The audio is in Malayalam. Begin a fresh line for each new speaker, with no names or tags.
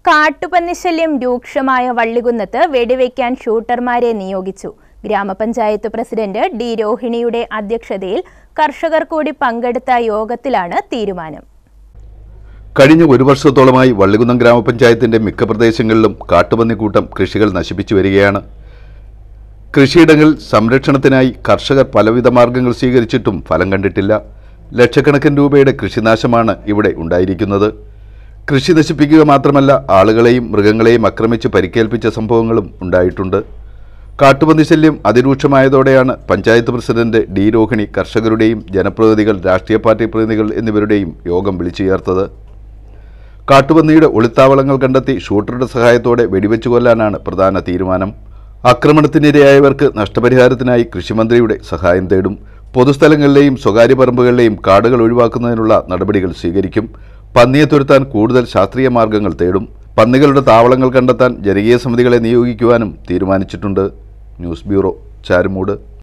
കാട്ടുപന്നിശല്യം രൂക്ഷമായ വള്ളികുന്നത്ത് വെടിവെക്കാൻ ഷൂട്ടർമാരെ നിയോഗിച്ചു. ഗ്രാമപഞ്ചായത്ത് പ്രസിഡന്റ് ഡി രോഹിണിയുടെ അധ്യക്ഷതയിൽ കർഷകർ കൂടി പങ്കെടുത്ത യോഗത്തിലാണ് തീരുമാനം.
കഴിഞ്ഞ ഒരു വർഷത്തോളമായി വള്ളികുന്നം ഗ്രാമപഞ്ചായത്തിന്റെ മിക്ക പ്രദേശങ്ങളിലും കാട്ടുപന്നിക്കൂട്ടം കൃഷികൾ നശിപ്പിച്ചു വരികയാണ്. കൃഷിയിടങ്ങളിൽ സംരക്ഷണത്തിനായി കർഷകർ പലവിധ മാർഗങ്ങൾ സ്വീകരിച്ചിട്ടും ഫലം കണ്ടിട്ടില്ല. ലക്ഷക്കണക്കിന് രൂപയുടെ കൃഷിനാശമാണ് ഇവിടെ ഉണ്ടായിരിക്കുന്നത്. കൃഷി നശിപ്പിക്കുക മാത്രമല്ല, ആളുകളെയും മൃഗങ്ങളെയും ആക്രമിച്ച് പരിക്കേൽപ്പിച്ച സംഭവങ്ങളും ഉണ്ടായിട്ടുണ്ട്. കാട്ടുപന്നി ശല്യം അതിരൂക്ഷമായതോടെയാണ് പഞ്ചായത്ത് പ്രസിഡന്റ് ഡി രോഹിണി കർഷകരുടെയും ജനപ്രതിനിധികൾ, രാഷ്ട്രീയ പാർട്ടി പ്രതിനിധികൾ എന്നിവരുടെയും യോഗം വിളിച്ചു ചേർത്തത്. കാട്ടുപന്നിയുടെ ഒളിത്താവളങ്ങൾ കണ്ടെത്തി ഷൂട്ടറുടെ സഹായത്തോടെ വെടിവെച്ചു കൊല്ലാനാണ് പ്രധാന തീരുമാനം. ആക്രമണത്തിനിരയായവർക്ക് നഷ്ടപരിഹാരത്തിനായി കൃഷിമന്ത്രിയുടെ സഹായം തേടും. പൊതുസ്ഥലങ്ങളിലെയും സ്വകാര്യ പറമ്പുകളിലെയും കാടുകൾ ഒഴിവാക്കുന്നതിനുള്ള നടപടികൾ സ്വീകരിക്കും. പന്നിയെ തുരത്താൻ കൂടുതൽ ശാസ്ത്രീയ മാർഗങ്ങൾ തേടും. പന്നികളുടെ താവളങ്ങൾ കണ്ടെത്താൻ ജനകീയ സമിതികളെ നിയോഗിക്കുവാനും തീരുമാനിച്ചിട്ടുണ്ട്. News bureau, Charummood.